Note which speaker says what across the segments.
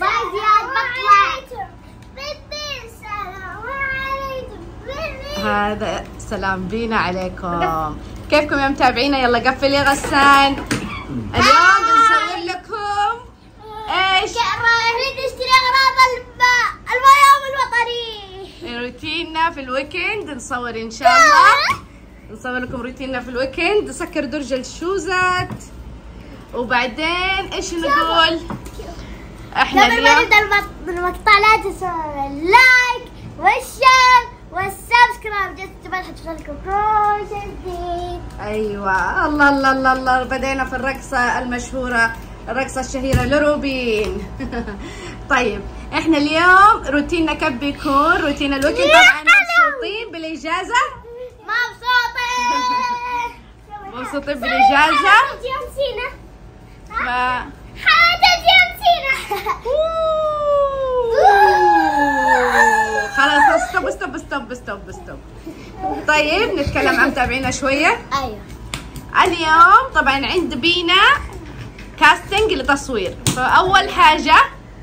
Speaker 1: باي زياد بطلع. السلام عليكم.
Speaker 2: هذا سلام بينا عليكم. كيفكم يا متابعينا؟ يلا قفل يا غسان. اليوم بنصور لكم ايش؟
Speaker 1: نريد نشتري اغراض اليوم الوطني.
Speaker 2: روتيننا في الويكند نصور ان شاء الله. نصور لكم روتيننا في الويكند، نسكر درج الشوزات وبعدين ايش نقول؟ احنا
Speaker 1: قبل ما نبدا المقطع لا تنسوا اللايك والشير والسبسكرايب جست تبغى تشاركوا كل جديد.
Speaker 2: ايوه الله الله الله الله، بدينا في الرقصه المشهوره، الرقصه الشهيره لروبين. طيب احنا اليوم روتيننا كيف بيكون؟ روتين الويكند طبعا مبسوطين بالاجازه. مبسوطين بالاجازه. خلاص ستوب ستوب ستوب ستوب ستوب. طيب نتكلم عن متابعينا شويه.
Speaker 1: ايوه
Speaker 2: اليوم طبعا عند بينا كاستنج لتصوير، فاول حاجه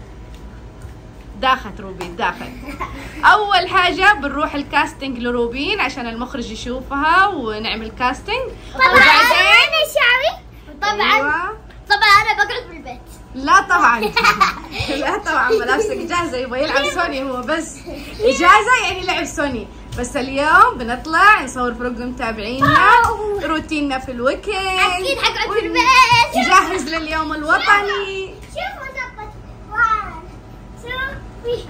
Speaker 2: داخت روبين داخل. اول حاجه بنروح الكاستنج لروبين عشان المخرج يشوفها ونعمل كاستنج.
Speaker 1: وبعدين شعري طبعا.
Speaker 2: أيوة.
Speaker 1: طبعا انا بقعد بالبيت.
Speaker 2: لا طبعا لا طبعا، ملابسك جاهزه، يبغى يلعب سوني هو بس. اجازه يعني لعب سوني، بس اليوم بنطلع نصور فوق متابعينا روتيننا في الويكند.
Speaker 1: اكيد حقعد في البيت.
Speaker 2: نجهز لليوم الوطني.
Speaker 1: شوفوا ظبط. شوفي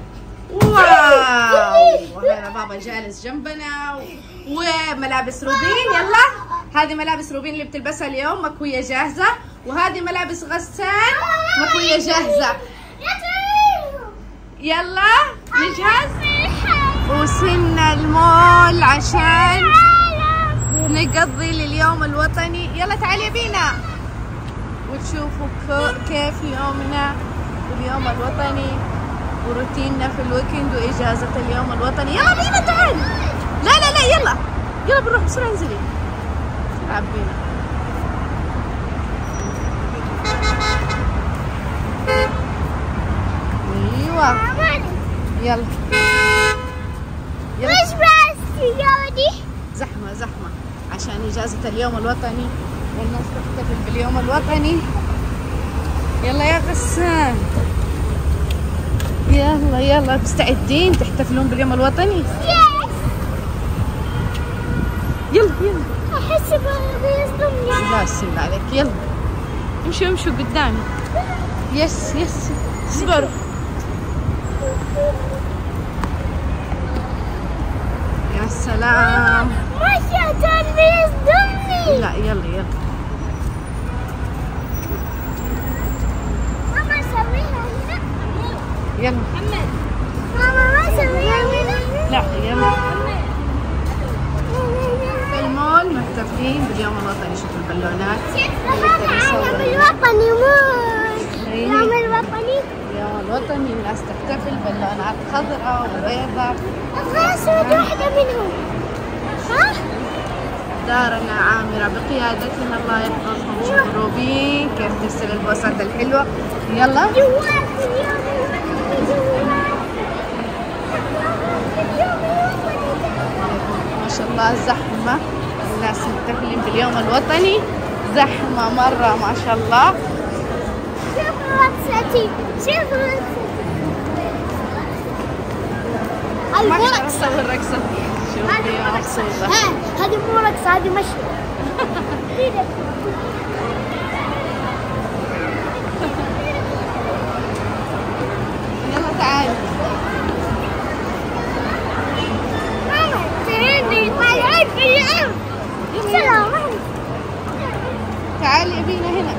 Speaker 2: واو، وهنا بابا جالس جنبنا وملابس روبين. يلا هذه ملابس روبين اللي بتلبسها اليوم مكويه جاهزه، وهذه ملابس غسان مكويه جاهزه. يلا نجهز. وصلنا المول عشان نقضي لليوم الوطني. يلا تعالي يا بينا وتشوفوا كيف يومنا اليوم الوطني وروتيننا في الويكند واجازه اليوم الوطني. يلا بينا تعالي. لا لا لا يلا يلا بنروح بسرعه. انزلي العب بينا. ايوه يلا يلا.
Speaker 1: مش بس يودي
Speaker 2: زحمه زحمه عشان اجازه اليوم الوطني والناس تحتفل باليوم الوطني. يلا يا غسان يلا يلا، مستعدين تحتفلون باليوم الوطني؟
Speaker 1: يس.
Speaker 2: يلا يلا.
Speaker 1: احس بيصدمني.
Speaker 2: لا سيب عليك. يلا امشوا امشوا قدامي. يس يس اصبروا. يا سلام.
Speaker 1: ماشي كان بيصدمني.
Speaker 2: لا يلا يلا.
Speaker 1: ماما سويها هنا.
Speaker 2: يلا
Speaker 1: محمد ماما ما سويها هنا.
Speaker 2: لا يلا. في المول محتفلين باليوم الوطني. شوفوا البالونات.
Speaker 1: اليوم الوطني موت. اليوم الوطني.
Speaker 2: اليوم الوطني الناس تحتفل باللونات خضراء وبيضاء.
Speaker 1: ابغى اسود واحدة منهم. ها؟
Speaker 2: دارنا عامرة بقيادتنا الله يحفظهم. شوفوا روبين كيف ترسل البوسات الحلوة. يلا
Speaker 1: جوال اليوم الوطني.
Speaker 2: ما شاء الله زحمة، الناس محتفلين باليوم الوطني، زحمة مرة ما شاء الله.
Speaker 1: شوفوا رقصتي. شوفوا رقصتي.
Speaker 2: ما اقدر اصور رقصة. شوفي مبسوطة.
Speaker 1: هذه مو رقصة، هذه مشي.
Speaker 2: يلا تعالي.
Speaker 1: ماما تعالي طالعين في الأرض. سلام.
Speaker 2: تعالي يا بينا هنا.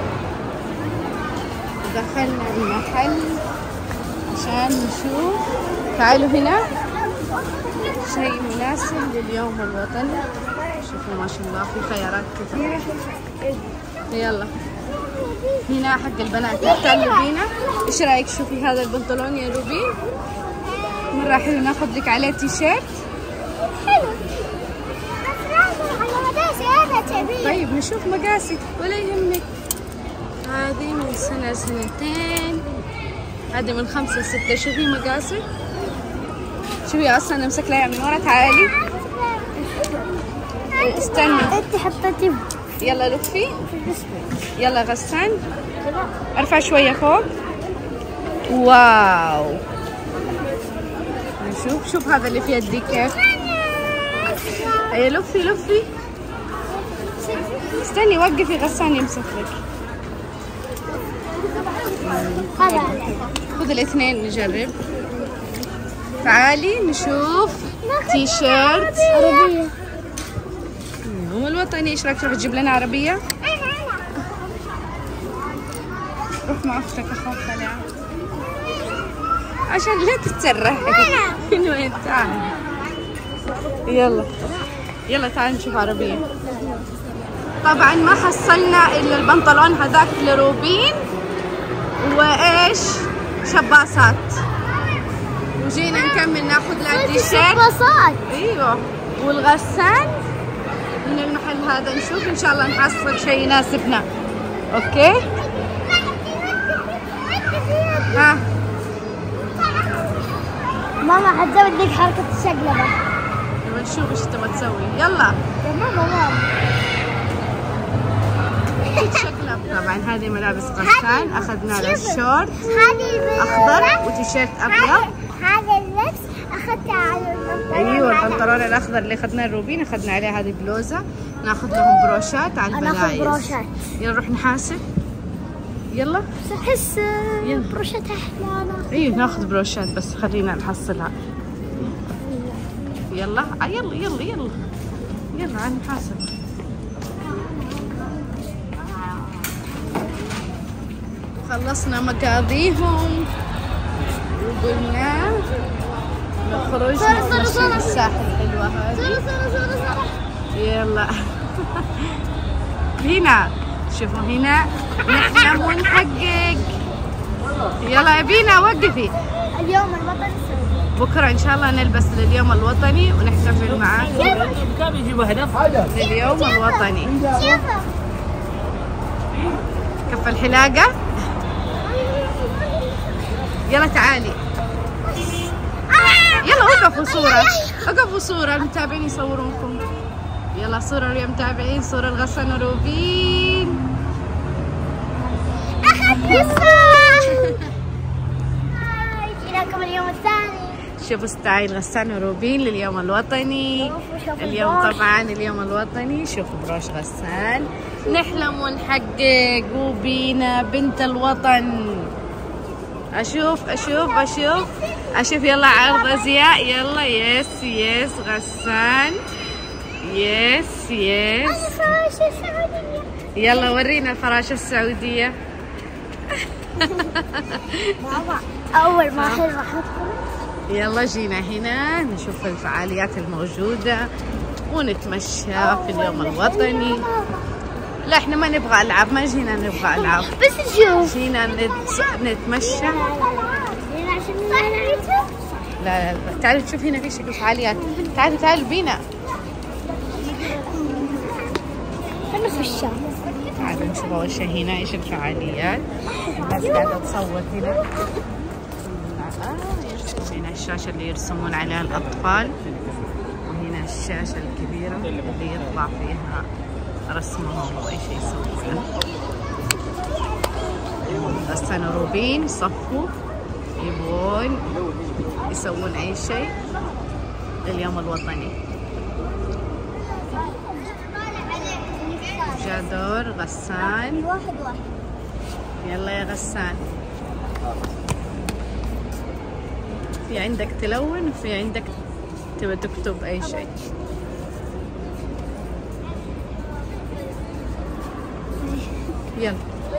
Speaker 2: دخلنا المحل عشان نشوف. تعالوا هنا شيء مناسب لليوم الوطني. شوفوا ما شاء الله في خيارات كثيرة. يلا هنا حق البنات. تعالوا بينا. ايش رايك؟ شوفي هذا البنطلون يا روبين مرة حلو، ناخذ لك عليه تي شيرت.
Speaker 1: حلو بس لازم على مقاسي أنا تعبين.
Speaker 2: طيب نشوف مقاسك ولا يهمك. هذه من سنة سنتين هذه من 5 ل6. شوفي مقاسي، شوفي اصلا امسك لها من ورا. تعالي استني
Speaker 1: انت حطيتي
Speaker 2: يلا لفي. يلا غسان ارفع شويه فوق. واو شوف هذا اللي في يدي كيف. هيا لفي. استني وقفي غسان يمسك لك. خذ الاثنين نجرب. تعالي نشوف تي شيرت
Speaker 1: عربية
Speaker 2: اليوم الوطني. ايش رايك تروح تجيب لنا عربية؟ روح مع اختك اخاف خلع عشان لا تتسرح. من وين؟ تعالي يلا تعالي نشوف عربية. طبعا ما حصلنا الا البنطلون هذاك لروبين وايش شباصات، وجينا نكمل ناخذ لها تيشيرت.
Speaker 1: شباصات
Speaker 2: ايوه والغسان من المحل هذا. نشوف ان شاء الله نحصل شيء يناسبنا. اوكي ها
Speaker 1: ماما حتزود لك حركة الشقلبة.
Speaker 2: نبغى نشوف ايش تبغى تسوي. يلا
Speaker 1: يا ماما
Speaker 2: تتشقلب. طبعا هذه ملابس غسان. اخذنا له الشورت
Speaker 1: هذه
Speaker 2: اخضر وتيشيرت ابيض.
Speaker 1: هذا اللبس اخذته على البنطلون.
Speaker 2: ايوه البنطلون الاخضر اللي اخذناه الروبين اخذنا عليه هذه بلوزه. ناخذ لهم بروشات على البلايز.
Speaker 1: بروشات.
Speaker 2: يلا نروح نحاسب. يلا
Speaker 1: احس بروشات احلى.
Speaker 2: ايوه ناخذ بروشات بس خلينا نحصلها. يلا عن نحاسب. خلصنا مقاضيهم وقلنا نخرج نتمشى بالساحل الحلوة هذه. يلا هنا شوفوا هنا نحلم ونحقق. يلا يا بينا وقفي.
Speaker 1: اليوم الوطني
Speaker 2: بكره ان شاء الله نلبس لليوم الوطني ونحتفل معاكم لليوم الوطني. كف الحلاقة. يلا تعالي يلا وقفوا صورة المتابعين يصورونكم. يلا صورة يا متابعين، صورة الغسان وروبين.
Speaker 1: جينا لكم اليوم الثاني.
Speaker 2: شوفوا ستايل غسان وروبين لليوم الوطني. اليوم طبعا اليوم الوطني. شوفوا بروش غسان. نحلم ونحقق وبينا بنت الوطن. اشوف يلا عرض ازياء. يلا يس غسان. يس
Speaker 1: الفراشة السعودية.
Speaker 2: يلا ورينا الفراشة السعودية.
Speaker 1: ماما اول ما راح ندخل.
Speaker 2: يلا جينا هنا نشوف الفعاليات الموجودة ونتمشى في اليوم الوطني. لا احنا ما نبغى العاب، ما جينا نبغى العاب
Speaker 1: بس نشوف.
Speaker 2: جينا نتمشى. لا تعالوا تشوف هنا في شكل فعاليات. تعالوا بينا.
Speaker 1: خلنا في الشارع.
Speaker 2: تعالوا نشوف اول شيء هنا ايش الفعاليات. الناس قاعدة تصور هنا. هنا الشاشة اللي يرسمون عليها الأطفال، وهنا الشاشة الكبيرة اللي يطلع فيها رسمهم وأي شيء يسوونه. غسان وروبين صفوا يبغون يسوون أي شيء لليوم الوطني. جاء دور غسان. يلا يا غسان. في عندك تلون وفي عندك تبى تكتب أي شيء. يلا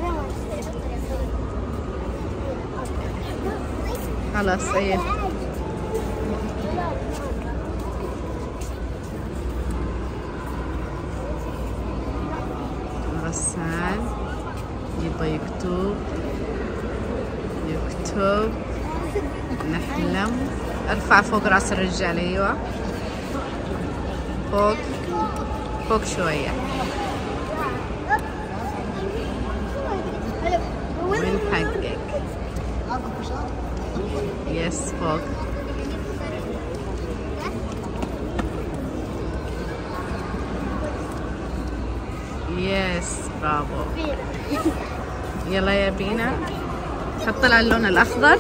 Speaker 2: خلاص. ايه غسان يبغى يكتب نحلم. ارفع فوق راس الرجال. ايوه فوق شوية. ونحقق. يس فوق. يس برافو. يلا يا بينا حط لها اللون الأخضر.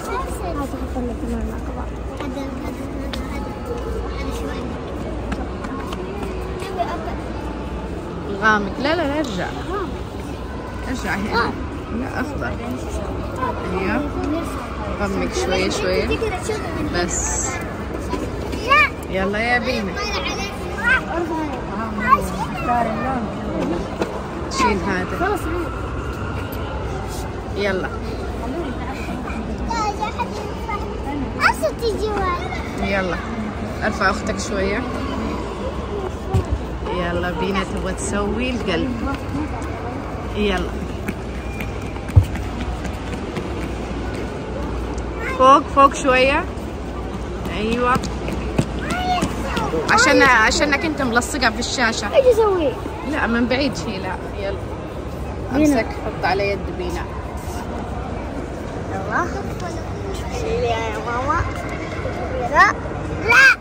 Speaker 2: الغامق. لا لا لا ارجع ارجع هنا. لا أخضر. ايوه غمق شوية شوية بس. يلا يا بينا شيل هذا. يلا يلا ارفع اختك شوية. يلا بينا تبغى تسوي القلب. يلا فوق فوق شوية. ايوه عشانك انت ملصقة في الشاشة.
Speaker 1: ايش اسوي؟
Speaker 2: لا من بعيد شيلها. يلا امسك حط على يد بينا.
Speaker 1: يلا شيلي يا ماما. لا لا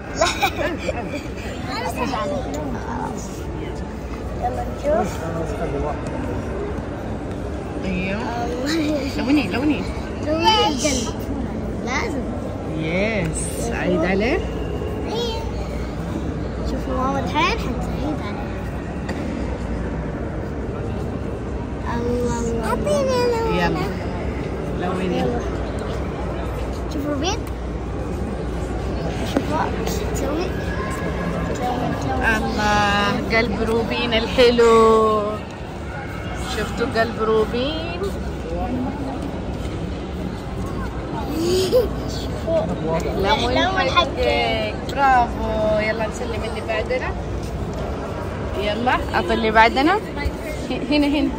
Speaker 1: يلا نشوف.
Speaker 2: ايوه لوني لوني
Speaker 1: القلب لازم.
Speaker 2: يس عيد عليه.
Speaker 1: شوفوا ماما الحين حتعيد عليه. الله اعطيني
Speaker 2: يلا لوني.
Speaker 1: شوفوا روبين. شوفوا ايش تسوي.
Speaker 2: الله قلب روبين الحلو. شفتوا قلب روبين؟ لون حقك. برافو. يلا نسلم اللي بعدنا. يلا اعطي اللي بعدنا. هنا هنا.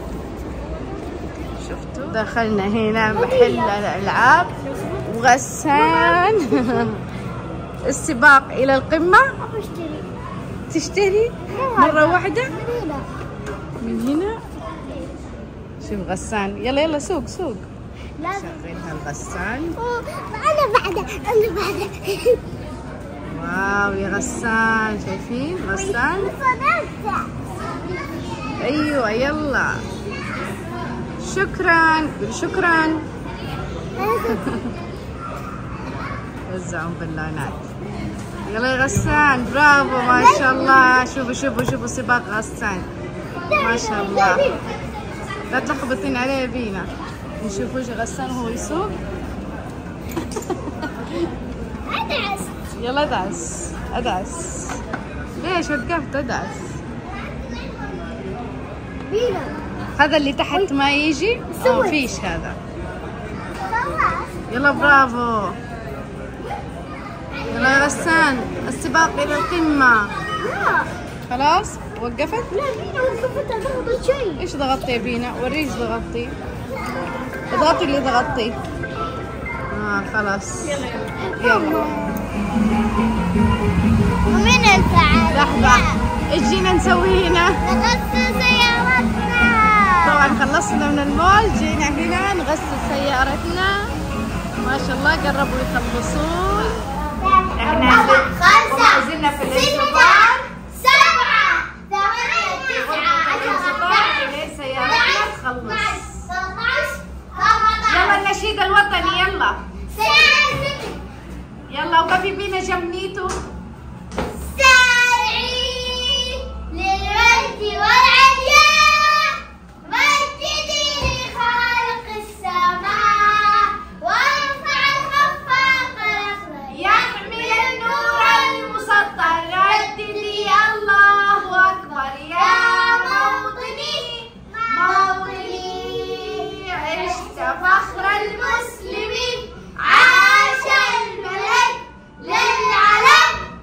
Speaker 2: شفتوا دخلنا هنا محل الالعاب وغسان. السباق الى القمة. تشتري مرة واحدة من هنا. شوف غسان. يلا يلا سوق سوق. شغلها الغسان.
Speaker 1: انا بعده.
Speaker 2: واو يا غسان. شايفين غسان؟ ايوه يلا شكرا شكرا. وزعوا باللونات. يلا يا غسان برافو ما شاء الله. شوفوا شوفوا شوفوا سباق غسان ما شاء الله. لا تلخبطين عليه يا بينا. نشوف وجه غسان وهو يسوق. يلا ادعس ادعس. ليش وقفت؟ ادعس. هذا اللي تحت ما يجي؟ ما فيش هذا. يلا برافو. يلا يا غسان السباق الى القمة. خلاص وقفت؟
Speaker 1: لا بينا وقفت. ضغطت شيء.
Speaker 2: ايش ضغطتي يا بينا؟ وريني ايش ضغطتي. اضغطي اللي ضغطتي. خلاص يلا.
Speaker 1: ومن الفعال؟
Speaker 2: لحظة ايش جينا نسوي هنا؟
Speaker 1: نغسل سيارتنا.
Speaker 2: طبعا خلصنا من المول جينا هنا نغسل سيارتنا. ما شاء الله قربوا يخلصون. احنا نزلنا في الانتظار
Speaker 1: 7 8 9
Speaker 2: سيارتنا تخلص. يلا النشيد الوطني. يلا يلا وقفي بينا جمنيتو.
Speaker 1: سارعي للمجد والعلياء مجدي لخالق السماء وارفع الخفاق الأخضر
Speaker 2: يحمل النور المسطر. رددي الله أكبر يا موطني موطني. عشت فخر المسلمين. عاش الملك للعلم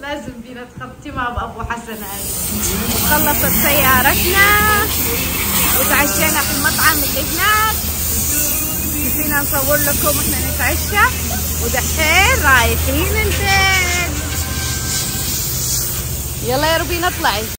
Speaker 2: لازم بينا تخطي مع ابو حسن هذه. خلصت سيارتنا وتعشينا في المطعم اللي هناك، فينا نصور لكم احنا نتعشى، ودحين رايحين البيت. يلا يا روبي نطلعي.